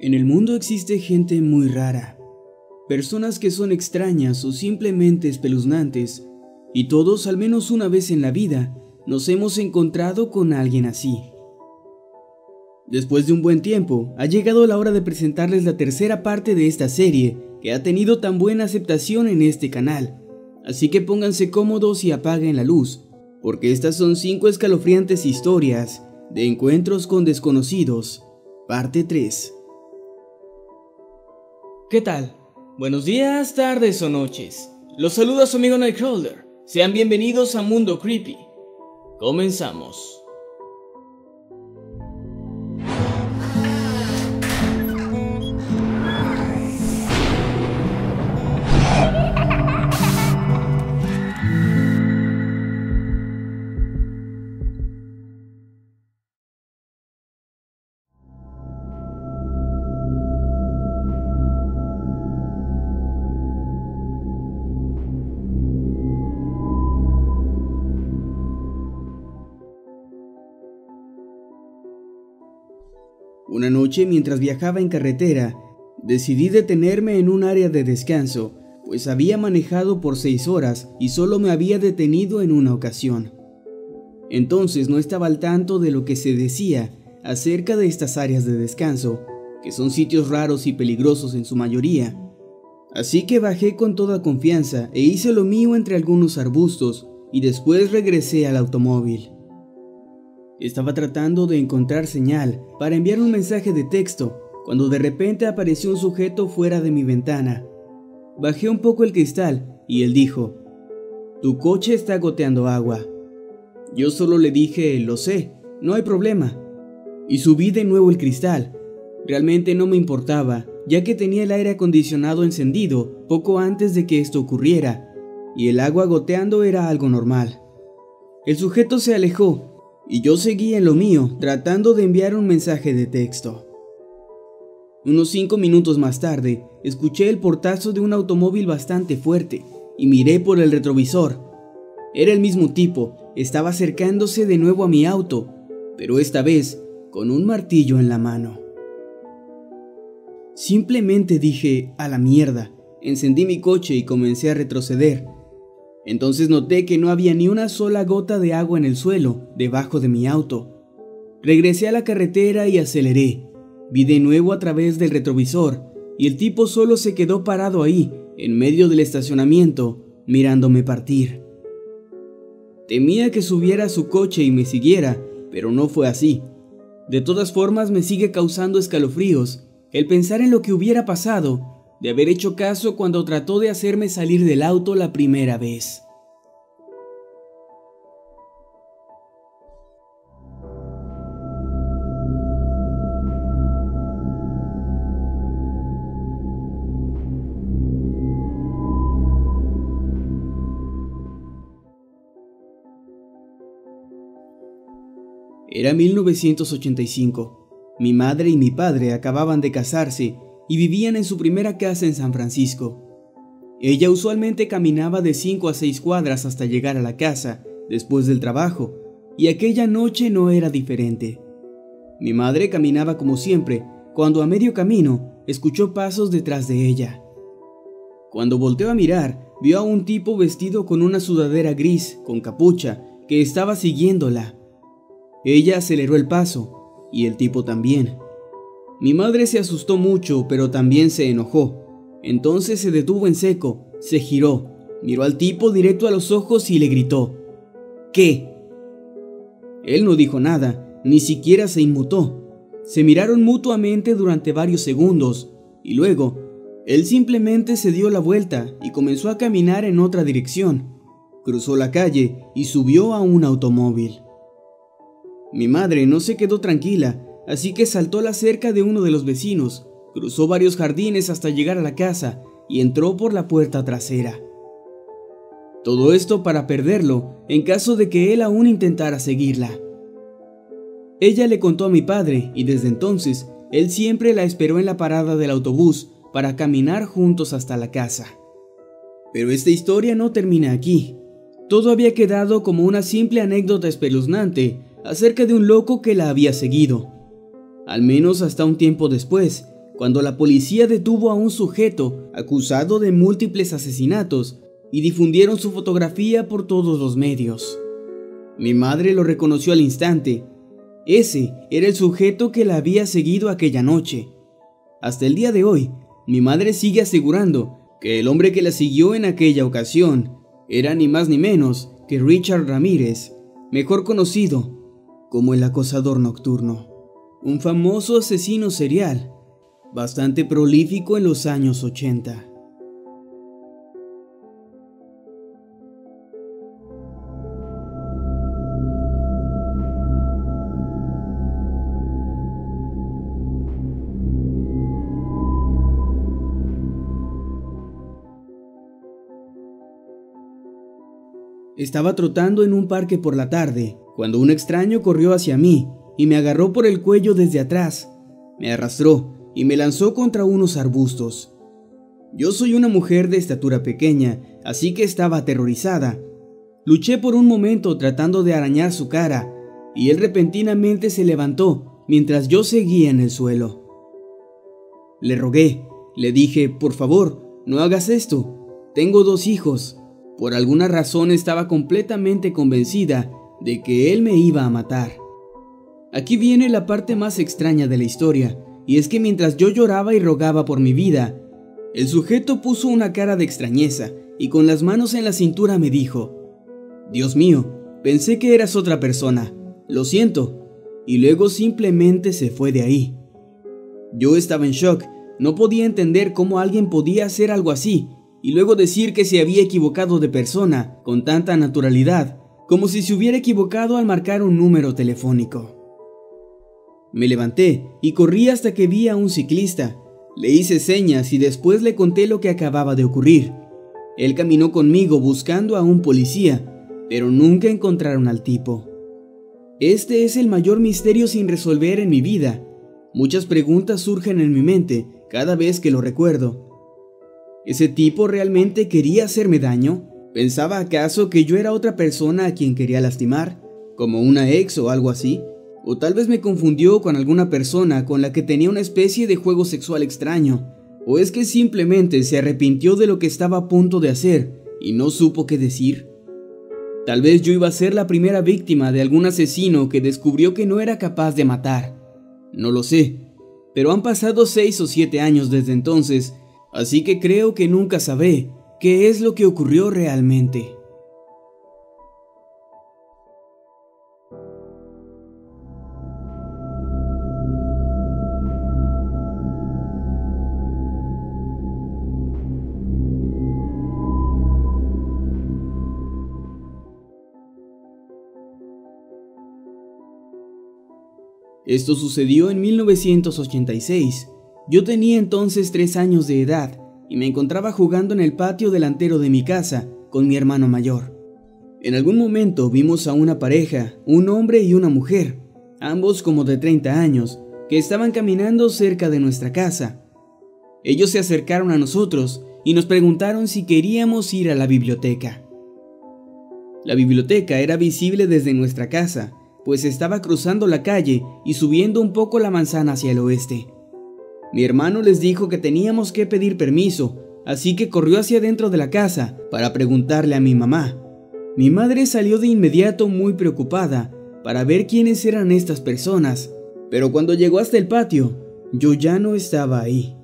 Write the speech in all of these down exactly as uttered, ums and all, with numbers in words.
En el mundo existe gente muy rara, personas que son extrañas o simplemente espeluznantes, y todos, al menos una vez en la vida, nos hemos encontrado con alguien así. Después de un buen tiempo, ha llegado la hora de presentarles la tercera parte de esta serie que ha tenido tan buena aceptación en este canal, así que pónganse cómodos y apaguen la luz, porque estas son cinco escalofriantes historias de encuentros con desconocidos, parte tres. ¿Qué tal? Buenos días, tardes o noches. Los saluda su amigo Nightcrawler. Sean bienvenidos a Mundo Creepy. Comenzamos. Una noche, mientras viajaba en carretera, decidí detenerme en un área de descanso, pues había manejado por seis horas y solo me había detenido en una ocasión. Entonces no estaba al tanto de lo que se decía acerca de estas áreas de descanso, que son sitios raros y peligrosos en su mayoría. Así que bajé con toda confianza e hice lo mío entre algunos arbustos y después regresé al automóvil. Estaba tratando de encontrar señal para enviar un mensaje de texto cuando de repente apareció un sujeto fuera de mi ventana. Bajé un poco el cristal y él dijo: "Tu coche está goteando agua". Yo solo le dije: "Lo sé, no hay problema", y subí de nuevo el cristal. Realmente no me importaba, ya que tenía el aire acondicionado encendido poco antes de que esto ocurriera, y el agua goteando era algo normal. El sujeto se alejó y yo seguí en lo mío, tratando de enviar un mensaje de texto. Unos cinco minutos más tarde, escuché el portazo de un automóvil bastante fuerte y miré por el retrovisor. Era el mismo tipo, estaba acercándose de nuevo a mi auto, pero esta vez con un martillo en la mano. Simplemente dije: "A la mierda", encendí mi coche y comencé a retroceder. Entonces noté que no había ni una sola gota de agua en el suelo debajo de mi auto. Regresé a la carretera y aceleré. Vi de nuevo a través del retrovisor y el tipo solo se quedó parado ahí, en medio del estacionamiento, mirándome partir. Temía que subiera a su coche y me siguiera, pero no fue así. De todas formas, me sigue causando escalofríos el pensar en lo que hubiera pasado de haber hecho caso cuando trató de hacerme salir del auto la primera vez. Era mil novecientos ochenta y cinco. Mi madre y mi padre acababan de casarse y vivían en su primera casa en San Francisco. Ella usualmente caminaba de cinco a seis cuadras hasta llegar a la casa después del trabajo, y aquella noche no era diferente. Mi madre caminaba como siempre, cuando a medio camino escuchó pasos detrás de ella. Cuando volteó a mirar, vio a un tipo vestido con una sudadera gris con capucha que estaba siguiéndola. Ella aceleró el paso, y el tipo también. Mi madre se asustó mucho, pero también se enojó. Entonces se detuvo en seco, se giró, miró al tipo directo a los ojos y le gritó: "¿Qué?". Él no dijo nada, ni siquiera se inmutó. Se miraron mutuamente durante varios segundos, y luego, él simplemente se dio la vuelta y comenzó a caminar en otra dirección. Cruzó la calle y subió a un automóvil. Mi madre no se quedó tranquila, así que saltó la cerca de uno de los vecinos, cruzó varios jardines hasta llegar a la casa y entró por la puerta trasera. Todo esto para perderlo en caso de que él aún intentara seguirla. Ella le contó a mi padre y desde entonces él siempre la esperó en la parada del autobús para caminar juntos hasta la casa. Pero esta historia no termina aquí. Todo había quedado como una simple anécdota espeluznante acerca de un loco que la había seguido. Al menos hasta un tiempo después, cuando la policía detuvo a un sujeto acusado de múltiples asesinatos y difundieron su fotografía por todos los medios. Mi madre lo reconoció al instante. Ese era el sujeto que la había seguido aquella noche. Hasta el día de hoy, mi madre sigue asegurando que el hombre que la siguió en aquella ocasión era ni más ni menos que Richard Ramírez, mejor conocido como el acosador nocturno, un famoso asesino serial, bastante prolífico en los años ochenta. Estaba trotando en un parque por la tarde, cuando un extraño corrió hacia mí y me agarró por el cuello desde atrás. Me arrastró y me lanzó contra unos arbustos. Yo soy una mujer de estatura pequeña, así que estaba aterrorizada. Luché por un momento tratando de arañar su cara, y él repentinamente se levantó mientras yo seguía en el suelo. Le rogué, le dije, por favor, no hagas esto. Tengo dos hijos. Por alguna razón estaba completamente convencida de que él me iba a matar. Aquí viene la parte más extraña de la historia, y es que mientras yo lloraba y rogaba por mi vida, el sujeto puso una cara de extrañeza y con las manos en la cintura me dijo: «Dios mío, pensé que eras otra persona, lo siento», y luego simplemente se fue de ahí. Yo estaba en shock, no podía entender cómo alguien podía hacer algo así, y luego decir que se había equivocado de persona con tanta naturalidad, como si se hubiera equivocado al marcar un número telefónico. Me levanté y corrí hasta que vi a un ciclista. Le hice señas y después le conté lo que acababa de ocurrir. Él caminó conmigo buscando a un policía, pero nunca encontraron al tipo. Este es el mayor misterio sin resolver en mi vida. Muchas preguntas surgen en mi mente cada vez que lo recuerdo. ¿Ese tipo realmente quería hacerme daño? ¿Pensaba acaso que yo era otra persona a quien quería lastimar? ¿Como una ex o algo así? ¿O tal vez me confundió con alguna persona con la que tenía una especie de juego sexual extraño? ¿O es que simplemente se arrepintió de lo que estaba a punto de hacer y no supo qué decir? Tal vez yo iba a ser la primera víctima de algún asesino que descubrió que no era capaz de matar. No lo sé, pero han pasado seis o siete años desde entonces, así que creo que nunca sabré qué es lo que ocurrió realmente. Esto sucedió en mil novecientos ochenta y seis. Yo tenía entonces tres años de edad y me encontraba jugando en el patio delantero de mi casa con mi hermano mayor. En algún momento vimos a una pareja, un hombre y una mujer, ambos como de treinta años, que estaban caminando cerca de nuestra casa. Ellos se acercaron a nosotros y nos preguntaron si queríamos ir a la biblioteca. La biblioteca era visible desde nuestra casa, pues estaba cruzando la calle y subiendo un poco la manzana hacia el oeste. Mi hermano les dijo que teníamos que pedir permiso, así que corrió hacia dentro de la casa para preguntarle a mi mamá. Mi madre salió de inmediato muy preocupada para ver quiénes eran estas personas, pero cuando llegó hasta el patio, yo ya no estaba ahí.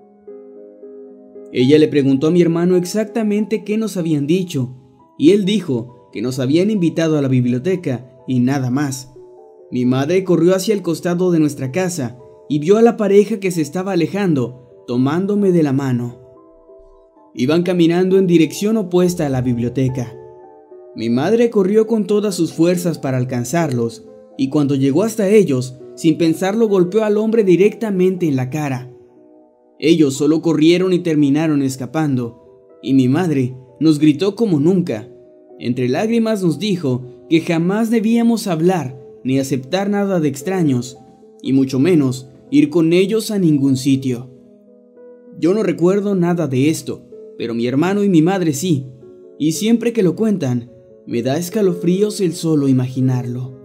Ella le preguntó a mi hermano exactamente qué nos habían dicho, y él dijo que nos habían invitado a la biblioteca y nada más. Mi madre corrió hacia el costado de nuestra casa y vio a la pareja que se estaba alejando, tomándome de la mano. Iban caminando en dirección opuesta a la biblioteca. Mi madre corrió con todas sus fuerzas para alcanzarlos, y cuando llegó hasta ellos, sin pensarlo golpeó al hombre directamente en la cara. Ellos solo corrieron y terminaron escapando, y mi madre nos gritó como nunca. Entre lágrimas nos dijo que jamás debíamos hablar ni aceptar nada de extraños, y mucho menos ir con ellos a ningún sitio. Yo no recuerdo nada de esto, pero mi hermano y mi madre sí, y siempre que lo cuentan, me da escalofríos el solo imaginarlo.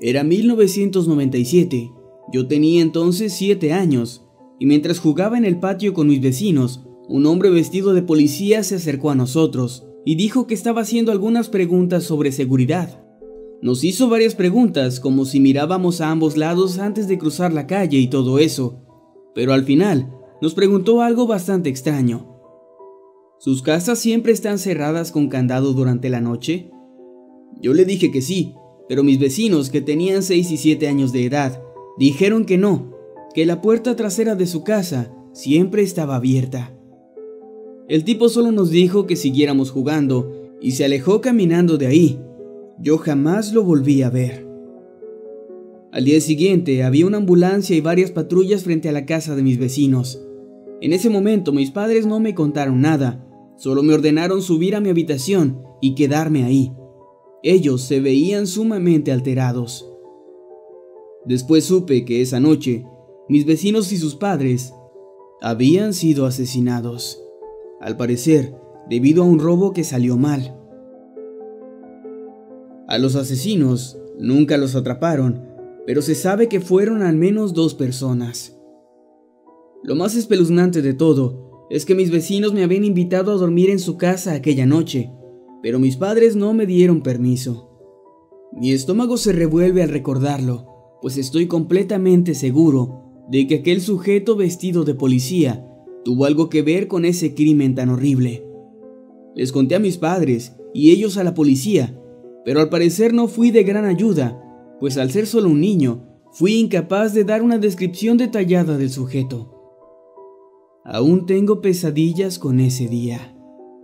Era mil novecientos noventa y siete, yo tenía entonces siete años, y mientras jugaba en el patio con mis vecinos, un hombre vestido de policía se acercó a nosotros y dijo que estaba haciendo algunas preguntas sobre seguridad. Nos hizo varias preguntas, como si mirábamos a ambos lados antes de cruzar la calle y todo eso, pero al final nos preguntó algo bastante extraño. ¿Sus casas siempre están cerradas con candado durante la noche? Yo le dije que sí, pero mis vecinos, que tenían seis y siete años de edad, dijeron que no, que la puerta trasera de su casa siempre estaba abierta. El tipo solo nos dijo que siguiéramos jugando y se alejó caminando de ahí. Yo jamás lo volví a ver. Al día siguiente había una ambulancia y varias patrullas frente a la casa de mis vecinos. En ese momento mis padres no me contaron nada, solo me ordenaron subir a mi habitación y quedarme ahí. Ellos se veían sumamente alterados. Después supe que esa noche mis vecinos y sus padres habían sido asesinados, al parecer debido a un robo que salió mal. A los asesinos nunca los atraparon, pero se sabe que fueron al menos dos personas. Lo más espeluznante de todo es que mis vecinos me habían invitado a dormir en su casa aquella noche, pero mis padres no me dieron permiso. Mi estómago se revuelve al recordarlo, pues estoy completamente seguro de que aquel sujeto vestido de policía tuvo algo que ver con ese crimen tan horrible. Les conté a mis padres y ellos a la policía, pero al parecer no fui de gran ayuda, pues al ser solo un niño, fui incapaz de dar una descripción detallada del sujeto. Aún tengo pesadillas con ese día.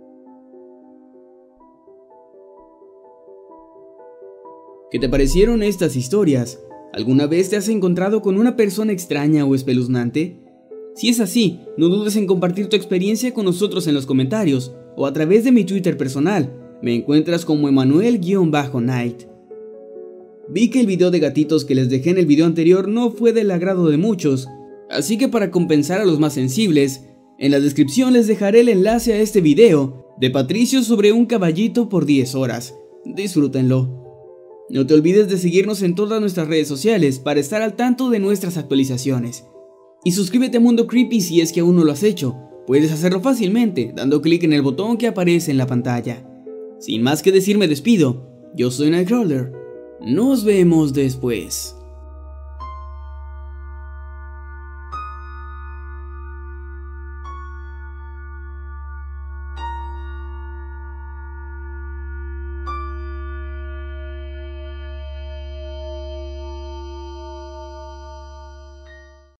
¿Qué te parecieron estas historias? ¿Alguna vez te has encontrado con una persona extraña o espeluznante? Si es así, no dudes en compartir tu experiencia con nosotros en los comentarios o a través de mi Twitter personal. Me encuentras como Emanuel-Night. Vi que el video de gatitos que les dejé en el video anterior no fue del agrado de muchos, así que para compensar a los más sensibles, en la descripción les dejaré el enlace a este video de Patricio sobre un caballito por diez horas. Disfrútenlo. No te olvides de seguirnos en todas nuestras redes sociales para estar al tanto de nuestras actualizaciones. Y suscríbete a Mundo Creepy si es que aún no lo has hecho. Puedes hacerlo fácilmente dando clic en el botón que aparece en la pantalla. Sin más que decir, me despido. Yo soy Nightcrawler. Nos vemos después.